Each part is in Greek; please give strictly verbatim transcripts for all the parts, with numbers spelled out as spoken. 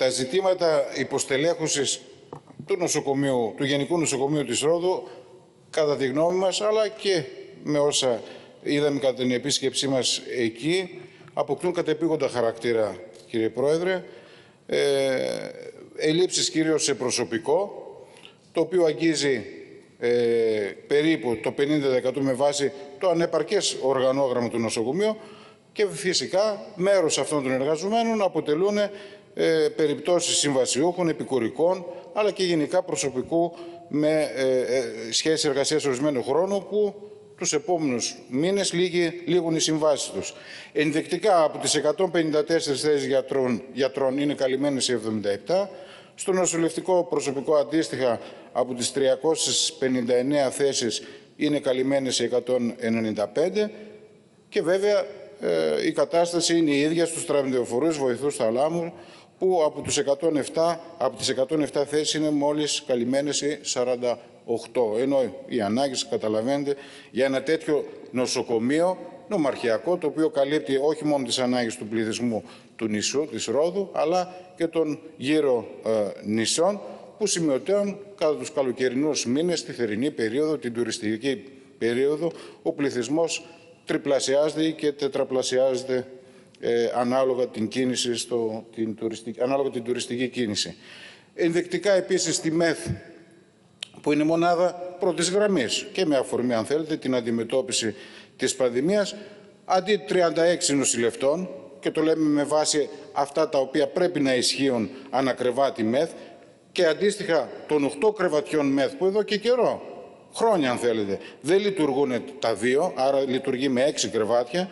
τα ζητήματα υποστελέχωσης του νοσοκομείου, του Γενικού Νοσοκομείου της Ρόδου, κατά τη γνώμη μας, αλλά και με όσα είδαμε κατά την επίσκεψή μας εκεί, αποκτούν κατεπήγοντα χαρακτήρα, κύριε Πρόεδρε. Ε, ελλείψεις κυρίως σε προσωπικό, το οποίο αγγίζει ε, περίπου το πενήντα τοις εκατό με βάση το ανεπαρκές οργανόγραμμα του νοσοκομείου και φυσικά μέρος αυτών των εργαζομένων αποτελούν ε, περιπτώσεις συμβασιούχων, επικουρικών, αλλά και γενικά προσωπικού με ε, ε, σχέση εργασίας ορισμένου χρόνου που τους επόμενους μήνες λήγουν οι συμβάσεις τους. Ενδεικτικά από τις εκατόν πενήντα τέσσερις θέσεις γιατρών, γιατρών είναι καλυμμένες οι εβδομήντα επτά. Στο νοσηλευτικό προσωπικό αντίστοιχα από τις τριακόσιες πενήντα εννέα θέσεις είναι καλυμμένες οι εκατόν ενενήντα πέντε και βέβαια ε, η κατάσταση είναι η ίδια στους τραυματιοφορούς βοηθούς θαλάμου που από, τους εκατόν επτά, από τις εκατόν επτά θέσεις είναι μόλις καλυμμένες οι σαράντα οκτώ. Ενώ οι ανάγκες, καταλαβαίνετε, για ένα τέτοιο νοσοκομείο νομαρχιακό, το οποίο καλύπτει όχι μόνο τις ανάγκες του πληθυσμού του νησού, της Ρόδου, αλλά και των γύρω ε, νησών, που σημειωτέων κατά τους καλοκαιρινούς μήνες, τη θερινή περίοδο, την τουριστική περίοδο, ο πληθυσμός τριπλασιάζεται και τετραπλασιάζεται ε, ανάλογα την κίνηση στο, την τουριστική, ανάλογα την τουριστική κίνηση. Ενδεικτικά επίσης τη ΜΕΘ, που είναι μονάδα πρώτης γραμμής και με αφορμή, αν θέλετε, την αντιμετώπιση της πανδημίας, αντί τριάντα έξι νοσηλευτών, και το λέμε με βάση αυτά τα οποία πρέπει να ισχύουν ανακρεβάτη ΜΕΘ, και αντίστοιχα των οκτώ κρεβατιών ΜΕΘ που εδώ και καιρό, χρόνια αν θέλετε, δεν λειτουργούν τα δύο, άρα λειτουργεί με έξι κρεβάτια.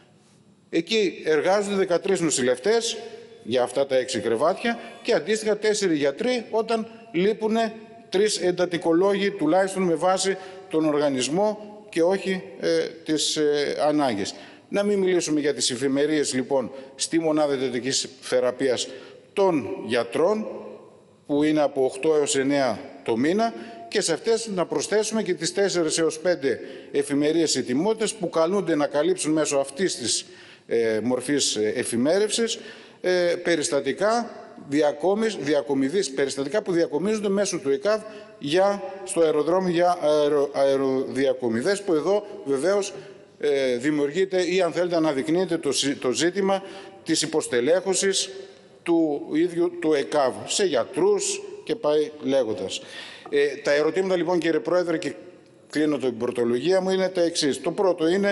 Εκεί εργάζονται δεκατρείς νοσηλευτές για αυτά τα έξι κρεβάτια και αντίστοιχα τέσσερις γιατροί όταν λείπουν τρεις εντατικολόγοι, τουλάχιστον με βάση τον οργανισμό και όχι ε, τις ε, ανάγκες. Να μην μιλήσουμε για τις εφημερίες λοιπόν στη μονάδα εντατικής θεραπείας των γιατρών, που είναι από οκτώ έως εννέα το μήνα, και σε αυτές να προσθέσουμε και τις τέσσερις έως πέντε εφημερίες ετοιμότητες που καλούνται να καλύψουν μέσω αυτής της ε, μορφής εφημέρευσης ε, περιστατικά διακόμις, διακομιδής, περιστατικά που διακομίζονται μέσω του ΕΚΑΒ για, στο αεροδρόμιο για αερο, αεροδιακομιδές, που εδώ βεβαίως ε, δημιουργείται ή αν θέλετε αναδεικνύεται το, το ζήτημα της υποστελέχωσης του ίδιου του ΕΚΑΒ σε γιατρούς και πάει λέγοντας. Ε, τα ερωτήματα λοιπόν, κύριε Πρόεδρε, και κλείνω την πρωτολογία μου, είναι τα εξής. Το πρώτο είναι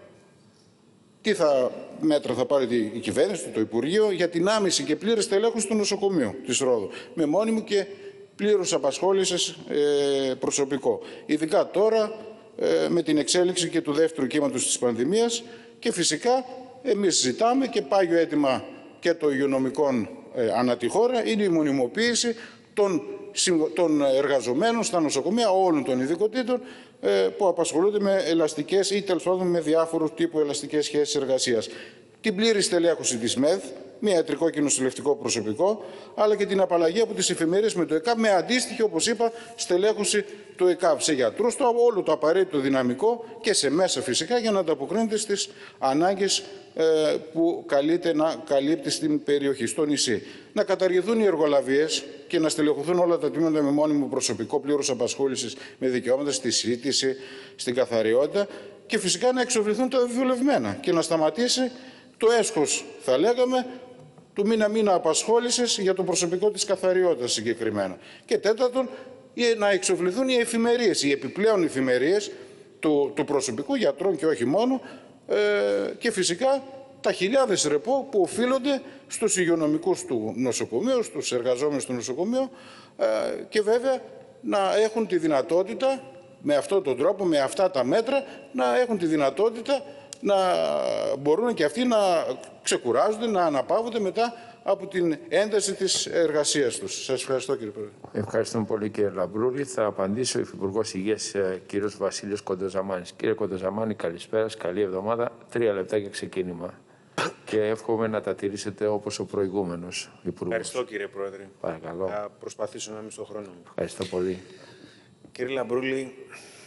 τι θα, μέτρα θα πάρει η κυβέρνηση, το Υπουργείο, για την άμεση και πλήρες τελέχωση του νοσοκομείου της Ρόδου, με μόνιμη και πλήρους απασχόλησης ε, προσωπικό. Ειδικά τώρα ε, με την εξέλιξη και του δεύτερου κύματος της πανδημίας, και φυσικά εμείς ζητάμε και πάγιο αίτημα και των υγειονομικών ε, ανά τη χώρα είναι η μονιμοποίηση των, των εργαζομένων στα νοσοκομεία όλων των ειδικοτήτων ε, που απασχολούνται με ελαστικές ή τέλος πάντων με διάφορου τύπου ελαστικές σχέσεις εργασίας. Την πλήρη στελέχωση της ΜΕΘ, με ιατρικό και νοσηλευτικό προσωπικό, αλλά και την απαλλαγή από τις εφημερίες με το ΕΚΑΒ, με αντίστοιχη, όπως είπα, στελέχωση του ΕΚΑΒ σε γιατρούς, το, όλο το απαραίτητο δυναμικό και σε μέσα φυσικά για να ανταποκρίνεται στις ανάγκες ε, που καλείται να καλύπτει στην περιοχή, στο νησί. Να καταργηθούν οι εργολαβίες και να στελεχωθούν όλα τα τμήματα με μόνιμο προσωπικό πλήρους απασχόλησης με δικαιώματα στη σύντηση, στην καθαριότητα, και φυσικά να εξοφληθούν τα δουλευμένα και να σταματήσει το έσχος, θα λέγαμε, του μήνα-μήνα απασχόλησης για το προσωπικό της καθαριότητας συγκεκριμένα. Και τέταρτον, να εξοφληθούν οι εφημερίες, οι επιπλέον εφημερίες του, του προσωπικού, γιατρών και όχι μόνο, ε, και φυσικά τα χιλιάδες ρεπό που οφείλονται στους υγειονομικούς του νοσοκομείου, στους εργαζόμενους του νοσοκομείου, ε, και βέβαια να έχουν τη δυνατότητα, με αυτόν τον τρόπο, με αυτά τα μέτρα, να έχουν τη δυνατότητα να μπορούν και αυτοί να ξεκουράζονται, να αναπαύονται μετά από την ένταση της εργασίας τους. Σας ευχαριστώ, κύριε Πρόεδρε. Ευχαριστούμε πολύ, κύριε Λαμπρούλη. Θα απαντήσει ο Υφυπουργός Υγείας, κύριος Βασίλειος Κοντοζαμάνης. Κύριε Κοντοζαμάνη, καλησπέρα, καλή εβδομάδα. Τρία λεπτά για ξεκίνημα. Και εύχομαι να τα τηρήσετε όπως ο προηγούμενος Υπουργός. Ευχαριστώ, κύριε Πρόεδρε. Παρακαλώ. Θα προσπαθήσω να είμαι στον χρόνο μου. Ευχαριστώ πολύ. Κύριε Λαμπρούλη,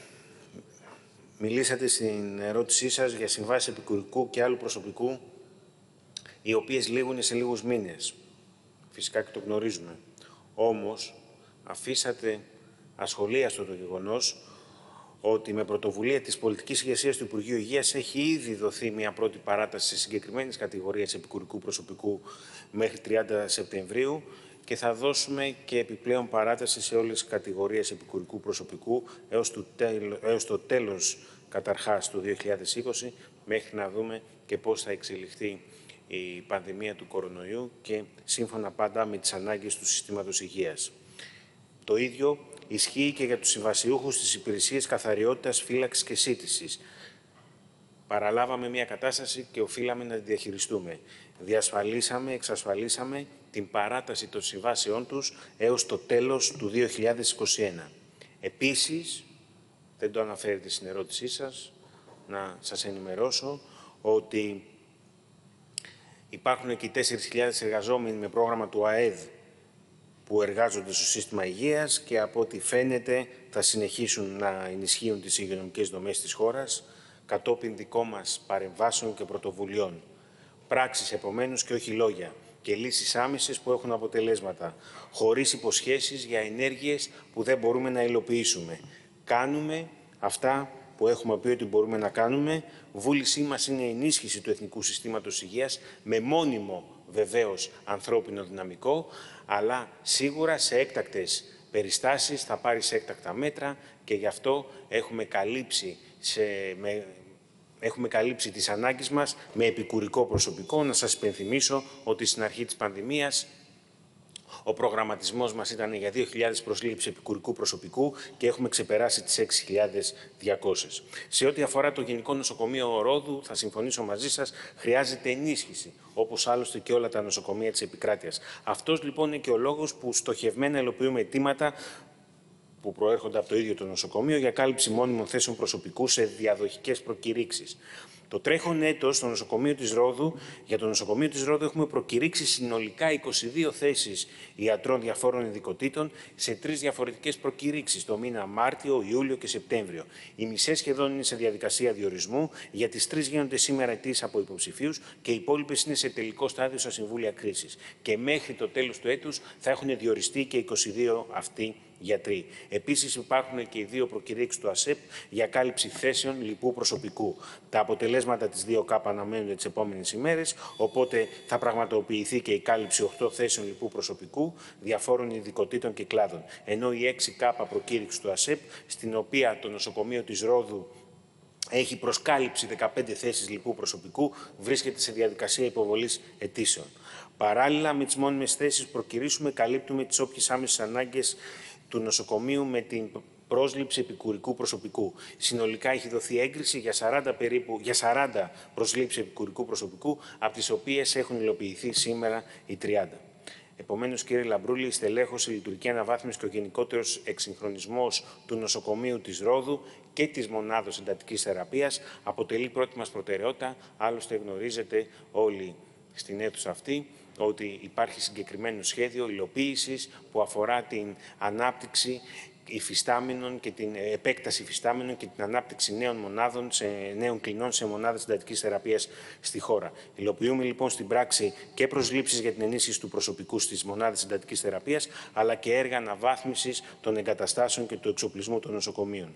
μιλήσατε στην ερώτησή σας για συμβάσεις επικουρικού και άλλου προσωπικού, οι οποίες λήγουν σε λίγους μήνες. φυσικά και το γνωρίζουμε. Όμως, αφήσατε ασχολίαστο το γεγονός ότι με πρωτοβουλία της πολιτικής ηγεσίας του Υπουργείου Υγείας έχει ήδη δοθεί μια πρώτη παράταση σε συγκεκριμένες κατηγορίες επικουρικού προσωπικού μέχρι τριάντα Σεπτεμβρίου και θα δώσουμε και επιπλέον παράταση σε όλες τις κατηγορίες επικουρικού προσωπικού έως το, τέλ, έως το τέλος καταρχάς του δύο χιλιάδες είκοσι, μέχρι να δούμε και πώς θα εξελιχθεί η πανδημία του κορονοϊού και σύμφωνα πάντα με τις ανάγκες του συστήματος υγείας. Το ίδιο ισχύει και για τους συμβασιούχους της υπηρεσίας καθαριότητας, φύλαξης και σύντησης. Παραλάβαμε μια κατάσταση και οφείλαμε να τη διαχειριστούμε. Διασφαλίσαμε, εξασφαλίσαμε την παράταση των συμβάσεών τους έως το τέλος του δύο χιλιάδες είκοσι ένα. Επίσης, δεν το αναφέρετε στην ερώτησή σας, να σας ενημερώσω ότι υπάρχουν και οι τέσσερις χιλιάδες εργαζόμενοι με πρόγραμμα του ΑΕΔ που εργάζονται στο σύστημα υγείας και από ό,τι φαίνεται θα συνεχίσουν να ενισχύουν τις υγειονομικές δομές της χώρας κατόπιν δικών μας παρεμβάσεων και πρωτοβουλειών. Πράξεις επομένως και όχι λόγια και λύσεις άμεσες που έχουν αποτελέσματα, χωρίς υποσχέσεις για ενέργειες που δεν μπορούμε να υλοποιήσουμε. Κάνουμε αυτά που έχουμε πει ότι μπορούμε να κάνουμε. Βούλησή μας είναι η ενίσχυση του Εθνικού Συστήματος Υγείας με μόνιμο βεβαίως ανθρώπινο δυναμικό, αλλά σίγουρα σε έκτακτες περιστάσεις θα πάρει σε έκτακτα μέτρα και γι' αυτό έχουμε καλύψει, σε, με, έχουμε καλύψει τις ανάγκες μας με επικουρικό προσωπικό. Να σας υπενθυμίσω ότι στην αρχή της πανδημίας ο προγραμματισμός μας ήταν για δύο χιλιάδες προσλήψεις επικουρικού προσωπικού και έχουμε ξεπεράσει τις έξι χιλιάδες διακόσιες. Σε ό,τι αφορά το Γενικό Νοσοκομείο Ρόδου, θα συμφωνήσω μαζί σας, χρειάζεται ενίσχυση, όπως άλλωστε και όλα τα νοσοκομεία της επικράτειας. Αυτός λοιπόν είναι και ο λόγος που στοχευμένα υλοποιούμε αιτήματα που προέρχονται από το ίδιο το νοσοκομείο για κάλυψη μόνιμων θέσεων προσωπικού σε διαδοχικές προκηρύξεις. Το τρέχον έτος στο νοσοκομείο της Ρόδου, για το νοσοκομείο της Ρόδου έχουμε προκηρύξει συνολικά είκοσι δύο θέσεις ιατρών διαφόρων ειδικοτήτων σε τρεις διαφορετικές προκηρύξεις, το μήνα Μάρτιο, Ιούλιο και Σεπτέμβριο. Οι μισές σχεδόν είναι σε διαδικασία διορισμού, για τις τρεις γίνονται σήμερα αιτήσεις από υποψηφίους και οι υπόλοιπες είναι σε τελικό στάδιο στα συμβούλια κρίσης. Και μέχρι το τέλος του έτους θα έχουν διοριστεί και είκοσι δύο αυτοί γιατροί. Επίσης υπάρχουν και οι δύο προκηρύξεις του ΑΣΕΠ για κάλυψη θέσεων λοιπού προσωπικού. Τα αποτελέσματα της δύο ΚΑΠ αναμένονται τις επόμενες ημέρες, οπότε θα πραγματοποιηθεί και η κάλυψη οκτώ θέσεων λοιπού προσωπικού διαφόρων ειδικοτήτων και κλάδων. Ενώ η έξι ΚΑΠ προκήρυξη του ΑΣΕΠ, στην οποία το νοσοκομείο της Ρόδου έχει προσκάλυψη δεκαπέντε θέσεις λοιπού προσωπικού, βρίσκεται σε διαδικασία υποβολής αιτήσεων. Παράλληλα, με τις μόνιμες θέσεις προκηρύσουμε, καλύπτουμε τις όποιες άμεσες ανάγκες του νοσοκομείου με την πρόσληψη επικουρικού προσωπικού. Συνολικά έχει δοθεί έγκριση για σαράντα, περίπου, για σαράντα προσλήψεις επικουρικού προσωπικού, από τις οποίες έχουν υλοποιηθεί σήμερα οι τριάντα. Επομένως, κύριε Λαμπρούλη, η στελέχωση, η λειτουργική αναβάθμιση και ο γενικότερος εξυγχρονισμός του νοσοκομείου της Ρόδου και της μονάδος εντατικής θεραπείας αποτελεί πρώτη μας προτεραιότητα. Άλλωστε, γνωρίζετε όλοι στην αίθουσα αυτή ότι υπάρχει συγκεκριμένο σχέδιο υλοποίησης που αφορά την ανάπτυξη υφιστάμενων και την επέκταση υφιστάμενων και την ανάπτυξη νέων μονάδων, σε, νέων κλινών σε μονάδες εντατικής θεραπείας στη χώρα. Υλοποιούμε λοιπόν στην πράξη και προσλήψεις για την ενίσχυση του προσωπικού στις μονάδες εντατικής θεραπείας, αλλά και έργα αναβάθμισης των εγκαταστάσεων και του εξοπλισμού των νοσοκομείων.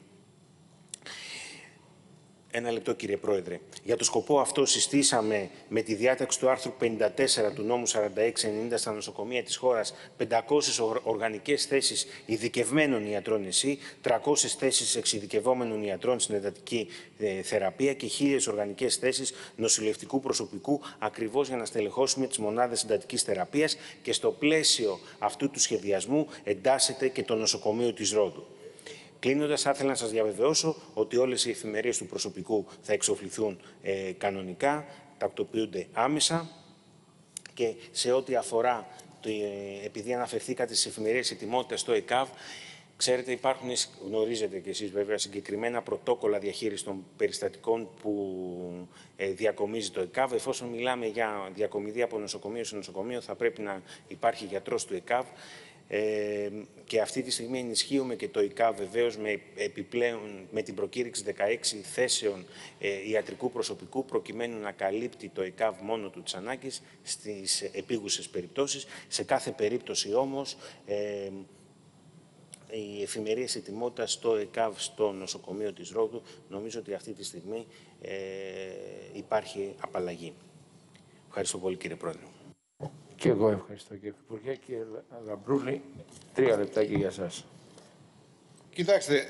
Ένα λεπτό, κύριε Πρόεδρε. Για το σκοπό αυτό συστήσαμε με τη διάταξη του άρθρου πενήντα τέσσερα του νόμου σαράντα έξι ενενήντα στα νοσοκομεία της χώρας πεντακόσιες οργανικές θέσεις ειδικευμένων ιατρών ΕΣΥ, τριακόσιες θέσεις εξειδικευόμενων ιατρών στην εντατική ε, θεραπεία και χίλιες οργανικές θέσεις νοσηλευτικού προσωπικού, ακριβώς για να στελεχώσουμε τις μονάδες εντατικής θεραπείας, και στο πλαίσιο αυτού του σχεδιασμού εντάσσεται και το νοσοκομείο της Ρόδου. Κλείνοντας, θα ήθελα να σας διαβεβαιώσω ότι όλες οι εφημερίες του προσωπικού θα εξοφληθούν ε, κανονικά, τακτοποιούνται άμεσα, και σε ό,τι αφορά, το, ε, επειδή αναφερθήκατε στις εφημερίες ετοιμότητας στο ΕΚΑΒ, ξέρετε, υπάρχουν, γνωρίζετε κι εσείς βέβαια, συγκεκριμένα πρωτόκολλα διαχείρισης των περιστατικών που ε, διακομίζει το ΕΚΑΒ. Εφόσον μιλάμε για διακομιδή από νοσοκομείο σε νοσοκομείο, θα πρέπει να υπάρχει γιατρός του ΕΚΑΒ. Ε, και αυτή τη στιγμή ενισχύουμε και το ΕΙΚΑΒ βεβαίως με, επιπλέον, με την προκήρυξη δεκαέξι θέσεων ε, ιατρικού προσωπικού, προκειμένου να καλύπτει το ΕΙΚΑΒ μόνο του τις ανάγκες στις επίγουσες περιπτώσεις. Σε κάθε περίπτωση όμως, ε, οι εφημερίες ετοιμότητας στο ΕΚΑΒ στο νοσοκομείο της Ρόδου, νομίζω ότι αυτή τη στιγμή ε, υπάρχει απαλλαγή. Ευχαριστώ πολύ, κύριε Πρόεδρε. Και εγώ ευχαριστώ, κύριε Υπουργέ. Κύριε Λαμπρούλη, τρία λεπτάκια για σας. Κοιτάξτε,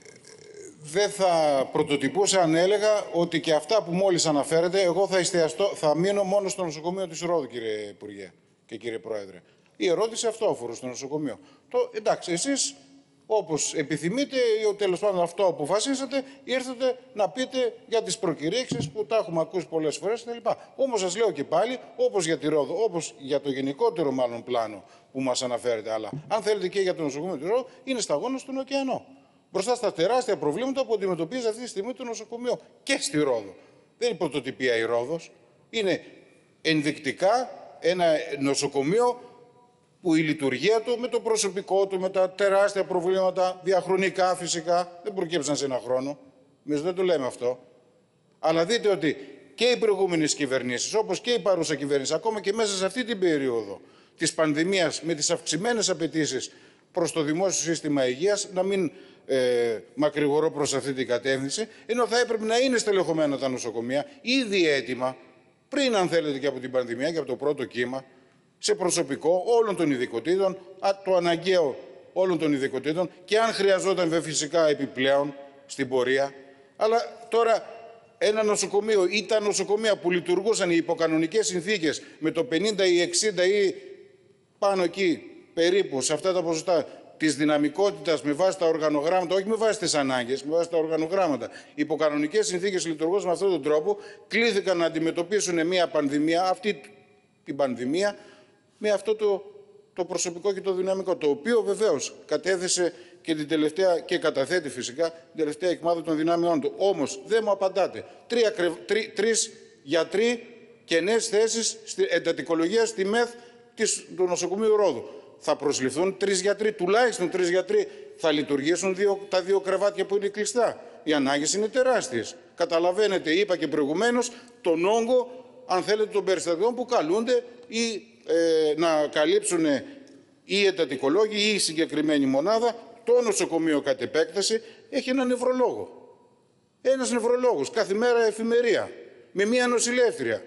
δεν θα πρωτοτυπούσα αν έλεγα ότι και αυτά που μόλις αναφέρετε, εγώ θα, εστιαστώ, θα μείνω μόνο στο νοσοκομείο της Ρόδου, κύριε Υπουργέ και κύριε Πρόεδρε. Η ερώτηση αυτό αφορούσε στο νοσοκομείο. Το, εντάξει, εσείς όπως επιθυμείτε ή τέλος πάντων αυτό αποφασίσατε, ήρθατε να πείτε για τις προκηρύξεις που τα έχουμε ακούσει πολλές φορές κτλ. Όμως σας λέω και πάλι, όπως για τη Ρόδο, όπως για το γενικότερο μάλλον πλάνο που μας αναφέρετε, αλλά αν θέλετε και για το νοσοκομείο της Ρόδου, είναι σταγόνα στον ωκεανό. Μπροστά στα τεράστια προβλήματα που αντιμετωπίζει αυτή τη στιγμή το νοσοκομείο και στη Ρόδο. Δεν είναι πρωτοτυπία η Ρόδος. Είναι ενδεικτικά ένα νοσοκομείο που η λειτουργία του με το προσωπικό του, με τα τεράστια προβλήματα, διαχρονικά φυσικά, δεν προκύψαν σε ένα χρόνο. Εμείς δεν το λέμε αυτό. Αλλά δείτε ότι και οι προηγούμενες κυβερνήσεις, όπως και η παρούσα κυβέρνηση, ακόμα και μέσα σε αυτή την περίοδο της πανδημίας, με τις αυξημένες απαιτήσεις προς το δημόσιο σύστημα υγείας, να μην ε, μακρηγορώ προς αυτή την κατεύθυνση, ενώ θα έπρεπε να είναι στελεχωμένα τα νοσοκομεία, ήδη έτοιμα, πριν αν θέλετε και από την πανδημία και από το πρώτο κύμα, σε προσωπικό όλων των ειδικοτήτων, το αναγκαίο όλων των ειδικοτήτων και αν χρειαζόταν βέβαια φυσικά επιπλέον στην πορεία. Αλλά τώρα ένα νοσοκομείο ή τα νοσοκομεία που λειτουργούσαν οι υποκανονικές συνθήκες με το πενήντα ή εξήντα ή πάνω εκεί περίπου σε αυτά τα ποσοστά της δυναμικότητας με βάση τα οργανογράμματα, όχι με βάση τις ανάγκες, με βάση τα οργανογράμματα. Οι υποκανονικές συνθήκες λειτουργούσαν με αυτόν τον τρόπο, κλήθηκαν να αντιμετωπίσουν μια πανδημία, αυτή την πανδημία, με αυτό το, το προσωπικό και το δυναμικό, το οποίο βεβαίως κατέθεσε και την τελευταία, και καταθέτει φυσικά την τελευταία εκμάθηση των δυνάμεών του. Όμως δεν μου απαντάτε. Τρία, τρι, τρεις γιατροί και νέες θέσεις στη εντατικολογία στη ΜΕΘ της, του νοσοκομείου Ρόδου. Θα προσληφθούν τρεις γιατροί, τουλάχιστον τρεις γιατροί. Θα λειτουργήσουν δύο, τα δύο κρεβάτια που είναι κλειστά. Οι ανάγκες είναι τεράστιες. Καταλαβαίνετε, είπα και προηγουμένως, τον όγκο, αν θέλετε, των περιστατικών που καλούνται ή ε, να καλύψουν οι εντατικολόγοι ή η συγκεκριμένη μονάδα. Το νοσοκομείο κατ' επέκταση έχει έναν νευρολόγο. Ένας νευρολόγος, κάθε μέρα εφημερία, με μία νοσηλεύτρια.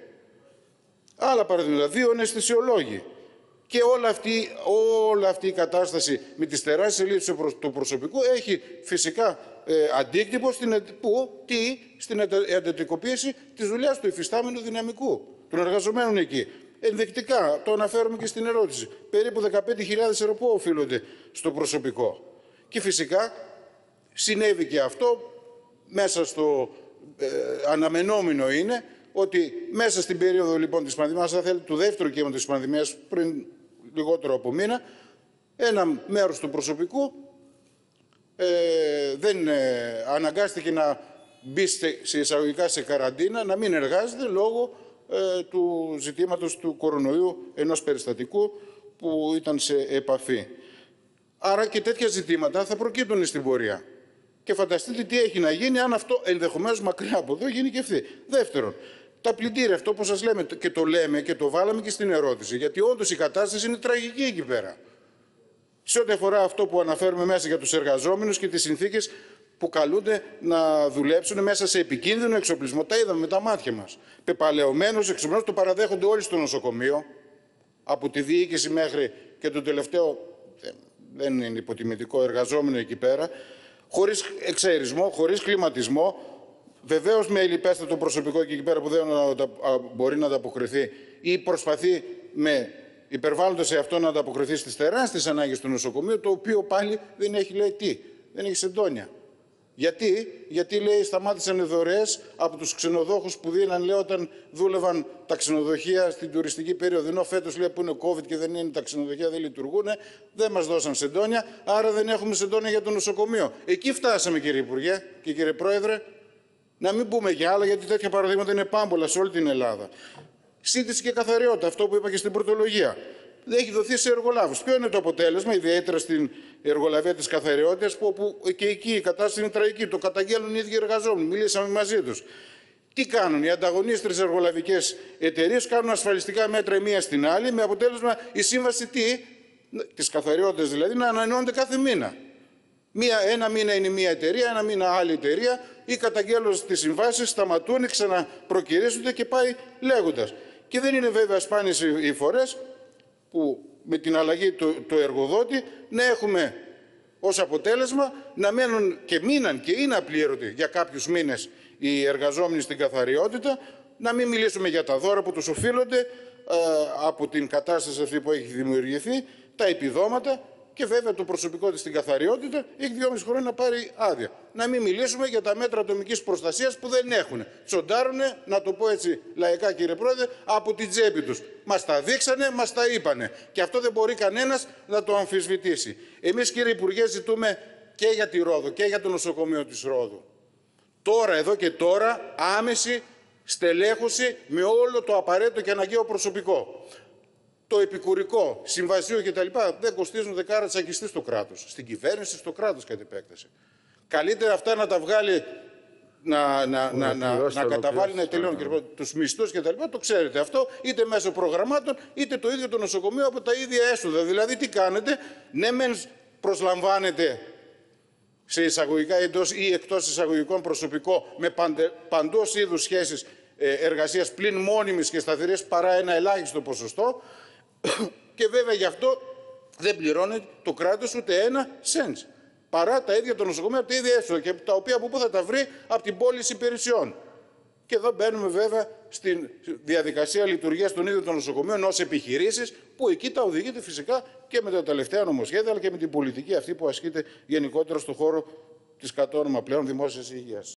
Άλλα παραδείγματα, δύο αναισθησιολόγοι. Και όλη αυτή, όλη αυτή η κατάσταση με τις τεράστιες ελλείψεις του προσωπικού έχει φυσικά ε, αντίκτυπο στην, που, τι, στην εντατικοποίηση της δουλειάς του υφιστάμενου δυναμικού, των εργαζομένων εκεί. Ενδεικτικά, το αναφέρουμε και στην ερώτηση, περίπου δεκαπέντε χιλιάδες ευρώ που οφείλονται στο προσωπικό. Και φυσικά συνέβη και αυτό, μέσα στο ε, αναμενόμενο είναι, ότι μέσα στην περίοδο λοιπόν της πανδημίας, αν θέλετε, του δεύτερου κύματος της πανδημίας, πριν λιγότερο από μήνα, ένα μέρος του προσωπικού ε, δεν ε, αναγκάστηκε να μπει σε εισαγωγικά σε καραντίνα, να μην εργάζεται λόγω ε, του ζητήματος του κορονοϊού, ενός περιστατικού που ήταν σε επαφή. Άρα και τέτοια ζητήματα θα προκύπτουν στην πορεία. Και φανταστείτε τι έχει να γίνει αν αυτό ενδεχομένως μακριά από εδώ γίνει και ευθύ. Δεύτερον, τα πλυντήρια, αυτό που σας λέμε και το λέμε και το βάλαμε και στην ερώτηση, γιατί όντως η κατάσταση είναι τραγική εκεί πέρα. Σε ό,τι αφορά αυτό που αναφέρουμε μέσα για τους εργαζόμενους και τις συνθήκες που καλούνται να δουλέψουν μέσα σε επικίνδυνο εξοπλισμό. Τα είδαμε με τα μάτια μας. Πεπαλαιωμένος εξοπλισμός, το παραδέχονται όλοι στο νοσοκομείο, από τη διοίκηση μέχρι και το τελευταίο, δεν είναι υποτιμητικό, εργαζόμενο εκεί πέρα, χωρίς εξαερισμό, χωρίς κλιματισμό. Βεβαίως με ελλιπέστατο προσωπικό και εκεί πέρα που δεν μπορεί να ανταποκριθεί ή προσπαθεί με υπερβάλλοντας σε αυτό να ανταποκριθεί στις τεράστιες ανάγκες του νοσοκομείου, το οποίο πάλι δεν έχει, λέει, τι, δεν έχει σεντόνια. Γιατί, γιατί λέει, σταμάτησαν δωρεές από τους ξενοδόχους που δίναν, λέει, όταν δούλευαν τα ξενοδοχεία στην τουριστική περίοδο. Ενώ φέτος, λέει, που είναι COVID και δεν είναι, τα ξενοδοχεία δεν λειτουργούν, δεν μας δώσαν σεντόνια, άρα δεν έχουμε σεντόνια για το νοσοκομείο. Εκεί φτάσαμε, κύριε Υπουργέ και κύριε Πρόεδρε. Να μην πούμε για άλλα, γιατί τέτοια παραδείγματα είναι πάμπολα σε όλη την Ελλάδα. Σύντηση και καθαριότητα, αυτό που είπα και στην πρωτολογία. δεν έχει δοθεί σε εργολάβους. Ποιο είναι το αποτέλεσμα, ιδιαίτερα στην εργολαβία της καθαριότητας, που, που και εκεί η κατάσταση είναι τραγική. Το καταγγέλνουν οι ίδιοι εργαζόμενοι. Μιλήσαμε μαζί τους. Τι κάνουν, οι ανταγωνίστρες εργολαβικές εταιρείες κάνουν ασφαλιστικά μέτρα η μία στην άλλη, με αποτέλεσμα η σύμβαση τι, της καθαριότητας δηλαδή, να ανανεώνεται κάθε μήνα. Μία, ένα μήνα είναι μία εταιρεία, ένα μήνα άλλη εταιρεία, ή καταγγέλλοντας τις συμβάσεις, σταματούν, ξαναπροκυρήσονται και πάει λέγοντας. Και δεν είναι βέβαια σπάνιες οι φορές που με την αλλαγή του, του εργοδότη να έχουμε ως αποτέλεσμα να μένουν και μείναν και είναι απλήρωτοι για κάποιους μήνες οι εργαζόμενοι στην καθαριότητα, να μην μιλήσουμε για τα δώρα που τους οφείλονται ε, από την κατάσταση αυτή που έχει δημιουργηθεί, τα επιδόματα και βέβαια το προσωπικό της στην καθαριότητα έχει δυόμιση χρόνια να πάρει άδεια. Να μην μιλήσουμε για τα μέτρα ατομικής προστασίας που δεν έχουν. Τσοντάρουνε, να το πω έτσι λαϊκά κύριε Πρόεδρε, από την τσέπη τους. Μας τα δείξανε, μας τα είπανε. Και αυτό δεν μπορεί κανένας να το αμφισβητήσει. Εμείς κύριε Υπουργέ ζητούμε και για τη Ρόδο και για το νοσοκομείο της Ρόδου. Τώρα, εδώ και τώρα, άμεση στελέχωση με όλο το απαραίτητο και αναγκαίο προσωπικό. Το επικουρικό, συμβασίο κτλ. Δεν κοστίζουν δεκάρα τσακιστή στο κράτος. Στην κυβέρνηση, στο κράτος κατ' επέκταση. Καλύτερα αυτά να τα βγάλει, να, να, να, να, να καταβάλει, να τελειώνει και τους μισθούς κτλ. Το ξέρετε αυτό, είτε μέσω προγραμμάτων, είτε το ίδιο το νοσοκομείο από τα ίδια έσοδα. Δηλαδή, τι κάνετε, ναι, μεν προσλαμβάνετε σε εισαγωγικά εντός ή εκτός εισαγωγικών προσωπικό με παντε, παντός είδους σχέσεις ε, εργασίας πλην μόνιμης και σταθερής παρά ένα ελάχιστο ποσοστό και βέβαια γι' αυτό δεν πληρώνει το κράτος ούτε ένα σέντς. Παρά τα ίδια το νοσοκομείο, από τα ίδια έσοδα και τα οποία από πού θα τα βρει, από την πώληση υπηρεσιών. Και εδώ μπαίνουμε βέβαια στη διαδικασία λειτουργίας των ίδιων των νοσοκομείων ως επιχειρήσεις, που εκεί τα οδηγείται φυσικά και με τα τελευταία νομοσχέδια, αλλά και με την πολιτική αυτή που ασκείται γενικότερα στον χώρο της κατ' όνομα πλέον δημόσιας υγείας.